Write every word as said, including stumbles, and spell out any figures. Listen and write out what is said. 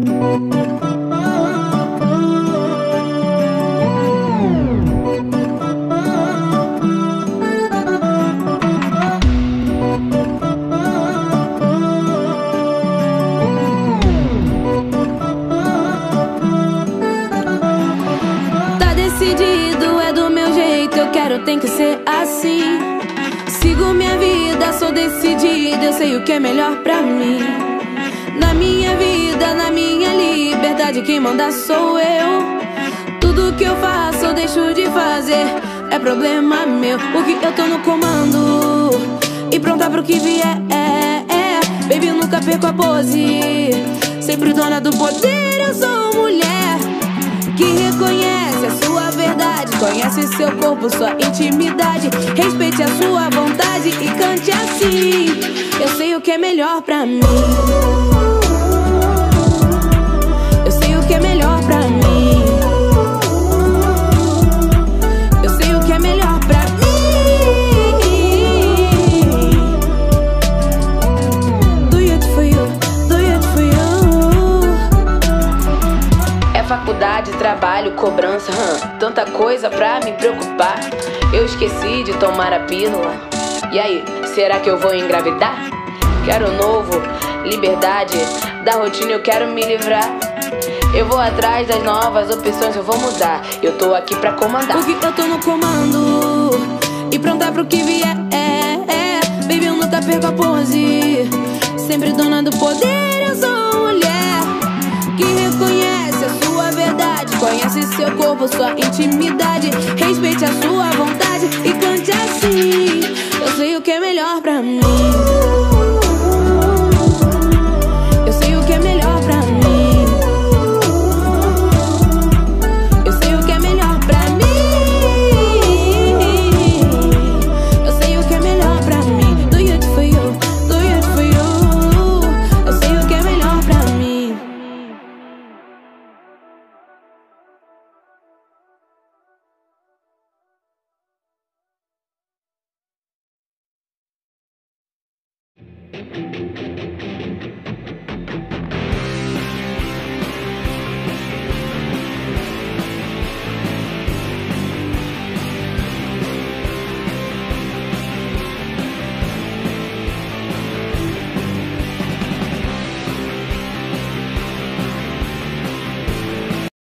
Decidido, é do meu jeito, eu quero, tem que ser assim. Sigo minha vida, sou decidida, eu sei o que é melhor pra mim. Na minha vida, na minha liberdade, quem manda sou eu. Tudo que eu faço ou deixo de fazer é problema meu, porque eu tô no comando e pronta pro que vier. é, é. Baby, eu nunca perco a pose, sempre dona do poder. Eu sou mulher que reconhece a sua verdade, conhece seu corpo, sua intimidade. Respeite a sua vontade e cante assim: eu sei o que é melhor pra mim. Eu sei o que é melhor pra mim. Eu sei o que é melhor pra mim. Do it for you, do it for you. É faculdade, trabalho, cobrança, hum, tanta coisa pra me preocupar. Eu esqueci de tomar a pílula. E aí, será que eu vou engravidar? Quero novo, liberdade, da rotina eu quero me livrar. Eu vou atrás das novas opções, eu vou mudar. Eu tô aqui pra comandar, porque eu tô no comando e pronta pro que vier. é, é. Baby, eu nunca perco a pose, sempre dona do poder. Eu sou mulher que reconhece a sua verdade, conhece seu corpo, sua intimidade. Respeite a sua vontade e cante assim: eu sei o que é melhor pra mim. Eu sei o que é melhor pra mim. Eu sei o que é melhor pra mim. Eu sei o que é melhor pra mim. Do it for you, do it for you. Eu sei o que é melhor pra mim.